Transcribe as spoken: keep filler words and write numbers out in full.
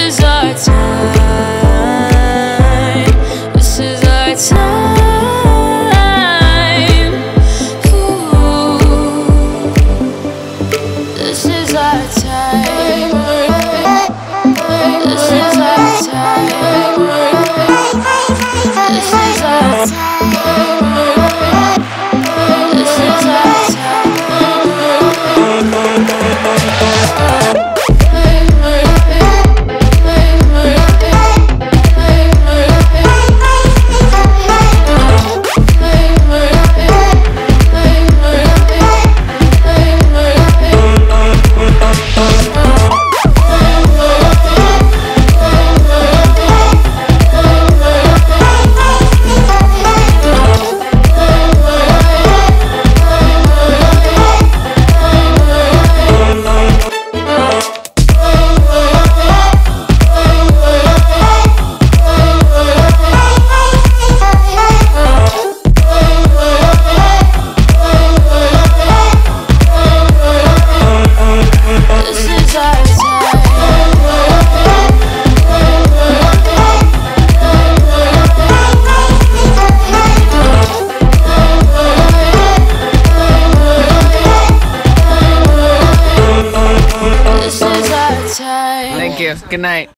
is our time. This is our time. Ooh. This is our time. This is our time. This is our time. This is our time. Thank you. Good night.